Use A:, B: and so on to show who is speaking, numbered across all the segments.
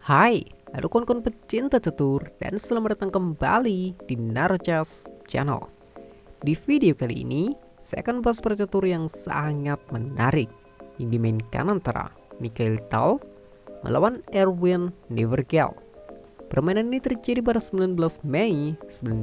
A: Hai, halo kawan-kawan pecinta catur dan selamat datang kembali di Naruchas Channel. Di video kali ini, saya akan bahas percatur yang sangat menarik yang dimainkan antara Mikhail Tal melawan Erwin Nevergel. Permainan ini terjadi pada 19 Mei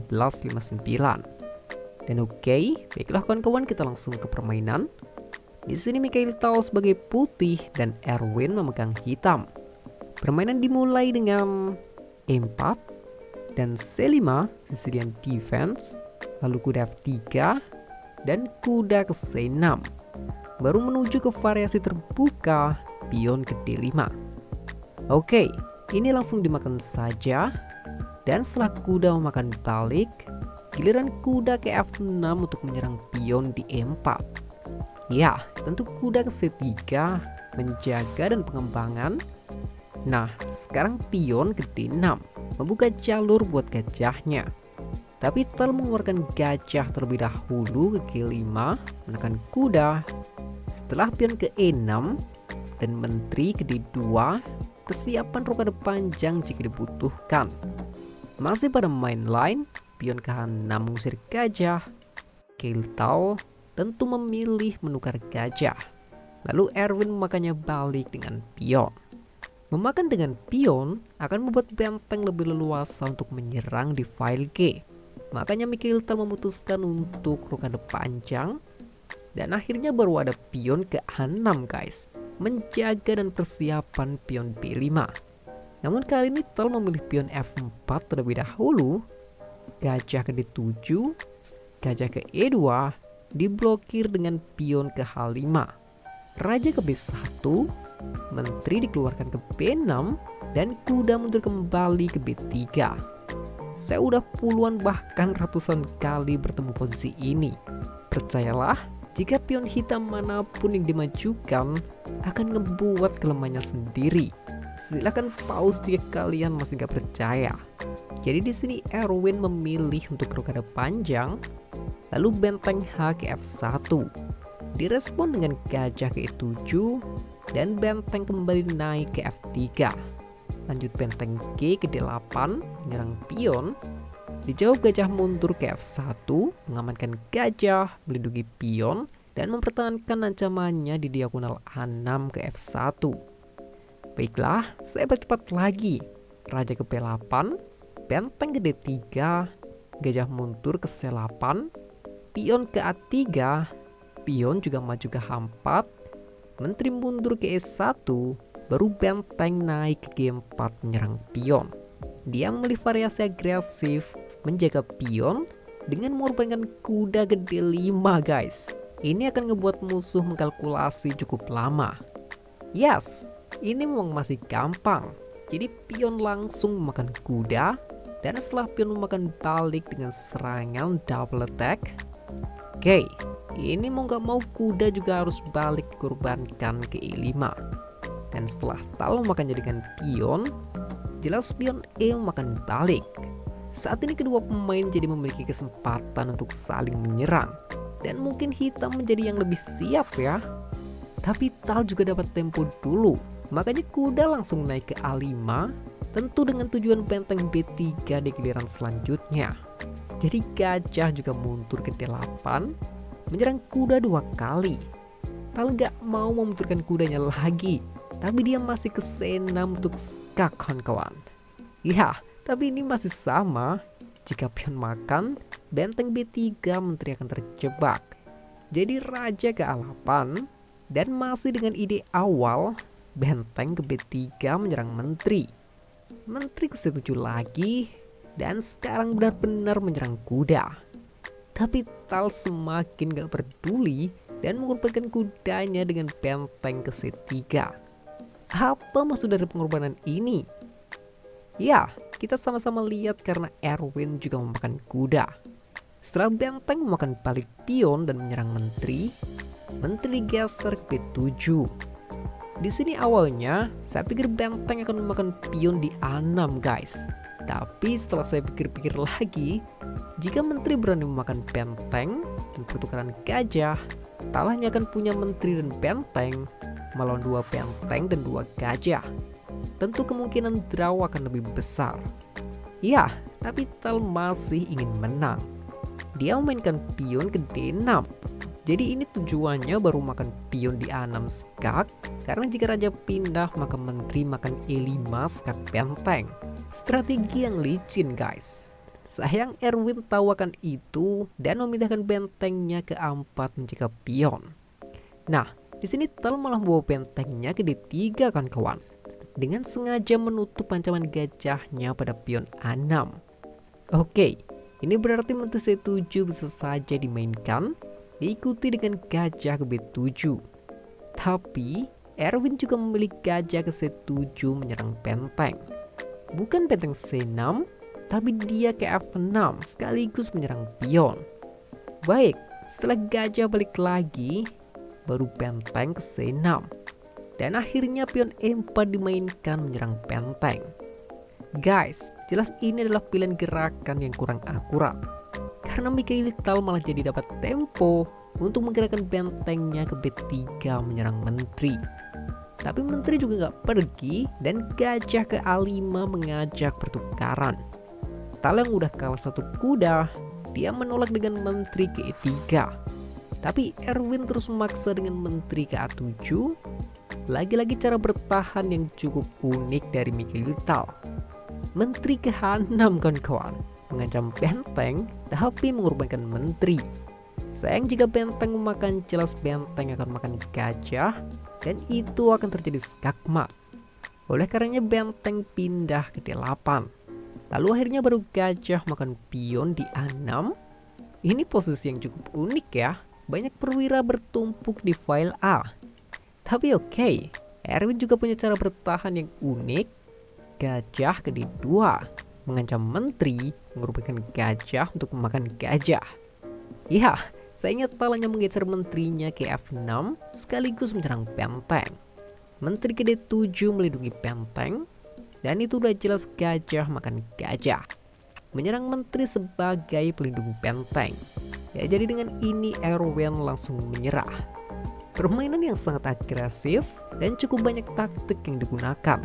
A: 1959. Dan oke, baiklah kawan-kawan, kita langsung ke permainan. Di sini Mikhail Tal sebagai putih dan Erwin memegang hitam. Permainan dimulai dengan E4 dan C5 sisirian defense, lalu kuda F3 dan kuda ke C6. Baru menuju ke variasi terbuka pion ke D5. Oke, ini langsung dimakan saja. Dan setelah kuda memakan balik, giliran kuda ke F6 untuk menyerang pion di E4. Ya, tentu kuda ke C3 menjaga dan pengembangan. Nah, sekarang pion ke D6 membuka jalur buat gajahnya. Tapi Tal mengeluarkan gajah terlebih dahulu ke G5, menekan kuda. Setelah pion ke E6 dan menteri ke D2, kesiapan rokade panjang jika dibutuhkan. Masih pada main line, pion ke H6 mengusir gajah. Mikhail Tal tentu memilih menukar gajah. Lalu Erwin memakannya balik dengan pion. Memakan dengan pion akan membuat benteng lebih leluasa untuk menyerang di file G. Makanya Mikhail Tal memutuskan untuk rokade panjang. Dan akhirnya baru ada pion ke A6 guys, menjaga dan persiapan pion B5. Namun kali ini Tal memilih pion F4 terlebih dahulu. Gajah ke D7, gajah ke E2 diblokir dengan pion ke H5. Raja ke B1, menteri dikeluarkan ke B6, dan kuda mundur kembali ke B3. Saya udah puluhan bahkan ratusan kali bertemu posisi ini. Percayalah, jika pion hitam manapun yang dimajukan akan ngebuat kelemahannya sendiri. Silahkan pause jika kalian masih gak percaya. Jadi di sini Erwin memilih untuk rokade panjang, lalu benteng H ke F1. Direspon dengan gajah ke E7 dan benteng kembali naik ke F3. Lanjut benteng G ke D8 menyerang pion. Dijawab gajah mundur ke F1, mengamankan gajah, melindungi pion, dan mempertahankan ancamannya di diagonal A6 ke F1. Baiklah, saya percepat lagi. Raja ke B8, benteng ke D3, gajah mundur ke C8, pion ke A3, pion juga maju ke H4, menteri mundur ke E1, baru benteng naik ke G4 menyerang pion. Dia memilih variasi agresif, menjaga pion dengan mengorbankan kuda ke D5 guys. Ini akan ngebuat musuh mengkalkulasi cukup lama. Yes, ini memang masih gampang. Jadi pion langsung memakan kuda, dan setelah pion memakan balik dengan serangan double attack. Oke, ini mau gak mau kuda juga harus balik dikorbankan ke E5. Dan setelah Tal memakannya dengan pion, jelas pion E memakan balik. Saat ini kedua pemain jadi memiliki kesempatan untuk saling menyerang. Dan mungkin hitam menjadi yang lebih siap ya. Tapi Tal juga dapat tempo dulu. Makanya kuda langsung naik ke A5, tentu dengan tujuan benteng B3 di giliran selanjutnya. Jadi gajah juga mundur ke D8, menyerang kuda 2 kali. Tal gak mau memunturkan kudanya lagi, tapi dia masih ke C6 untuk skak kawan-kawan. Ya, tapi ini masih sama. Jika pion makan, benteng B3 menteri akan terjebak. Jadi raja ke A8, dan masih dengan ide awal, benteng ke B3 menyerang menteri. Menteri ke C7 lagi, dan sekarang benar-benar menyerang kuda. Tapi Tal semakin gak peduli dan mengorbankan kudanya dengan benteng ke C3. Apa maksud dari pengorbanan ini? Ya, kita sama-sama lihat karena Erwin juga memakan kuda. Setelah benteng memakan balik pion dan menyerang menteri, menteri digeser ke B7. Di sini awalnya saya pikir benteng akan memakan pion di A6 guys. Tapi setelah saya pikir-pikir lagi, jika menteri berani memakan benteng dan pertukaran gajah, Tal hanya akan punya menteri dan benteng melawan 2 benteng dan 2 gajah. tentu kemungkinan draw akan lebih besar. Ya, tapi Tal masih ingin menang. Dia memainkan pion ke D6. Jadi ini tujuannya baru makan pion di A6 skak, karena jika raja pindah maka menteri makan E5 skak benteng. Strategi yang licin guys. Sayang Erwin tahu akan itu dan memindahkan bentengnya ke A4 menjaga pion. Nah, di sini Tal malah bawa bentengnya ke D3 kan kawan. Dengan sengaja menutup ancaman gajahnya pada pion A6. Oke, ini berarti menteri C7 bisa saja dimainkan, diikuti dengan gajah ke B7. Tapi Erwin juga memilih gajah ke C7 menyerang benteng. Bukan benteng C6, tapi dia ke F6 sekaligus menyerang pion. Baik, setelah gajah balik lagi, baru benteng ke C6. Dan akhirnya pion E4 dimainkan menyerang benteng. Guys, jelas ini adalah pilihan gerakan yang kurang akurat. Karena Mikhail Tal malah jadi dapat tempo untuk menggerakkan bentengnya ke B3 menyerang menteri. Tapi menteri juga nggak pergi dan gajah ke A5 mengajak pertukaran. Tal yang udah kalah satu kuda, dia menolak dengan menteri ke E3. Tapi Erwin terus memaksa dengan menteri ke A7. Lagi-lagi cara bertahan yang cukup unik dari Mikhail Tal. Menteri ke H6 kawan-kawan, mengancam benteng tapi mengorbankan menteri. Sayang jika benteng memakan, jelas benteng akan makan gajah dan itu akan terjadi skakmat. Oleh karenanya benteng pindah ke D8. Lalu akhirnya baru gajah makan pion di A6. Ini posisi yang cukup unik ya. Banyak perwira bertumpuk di file A. Tapi oke, Erwin juga punya cara bertahan yang unik. Gajah ke D2, mengancam menteri, mengorbankan gajah untuk memakan gajah. Ya, sayangnya Tal hanya menggeser menterinya ke F6 sekaligus menyerang benteng. Menteri ke D7 melindungi benteng, dan itu udah jelas gajah makan gajah. Menyerang menteri sebagai pelindung benteng. Ya, jadi dengan ini Erwin langsung menyerah. Permainan yang sangat agresif dan cukup banyak taktik yang digunakan.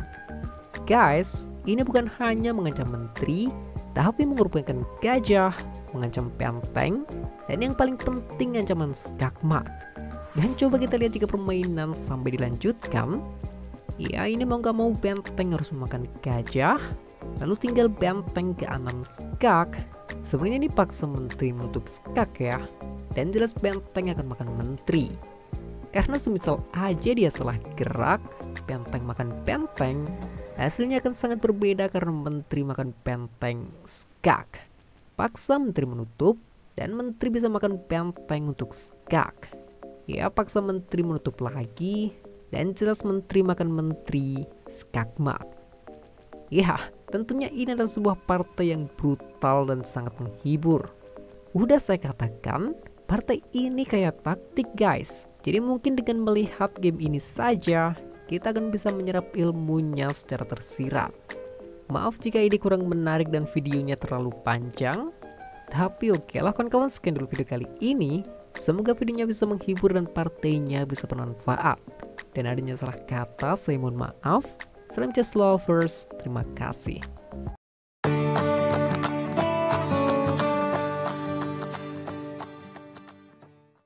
A: Guys, ini bukan hanya mengancam menteri, tapi mengorbankan gajah, mengancam benteng, dan yang paling penting ancaman skakmat. Dan coba kita lihat jika permainan sampai dilanjutkan. Ya, ini mau gak mau benteng harus memakan gajah, lalu tinggal benteng ke A6 skak. Sebenarnya ini paksa menteri menutup skak ya, dan jelas benteng akan makan menteri. Karena semisal aja dia salah gerak, benteng makan benteng, hasilnya akan sangat berbeda karena menteri makan benteng skak. Paksa menteri menutup, dan menteri bisa makan benteng untuk skak. Ya, paksa menteri menutup lagi, dan jelas menteri makan menteri skakmat. Ya, tentunya ini adalah sebuah partai yang brutal dan sangat menghibur. Udah saya katakan, partai ini kayak taktik guys. Jadi mungkin dengan melihat game ini saja, kita akan bisa menyerap ilmunya secara tersirat. Maaf jika ini kurang menarik dan videonya terlalu panjang. Tapi oke lah kawan-kawan, sekian dulu video kali ini. Semoga videonya bisa menghibur dan partainya bisa bermanfaat. Dan adanya salah kata, saya mohon maaf. Salam chess lovers, terima kasih.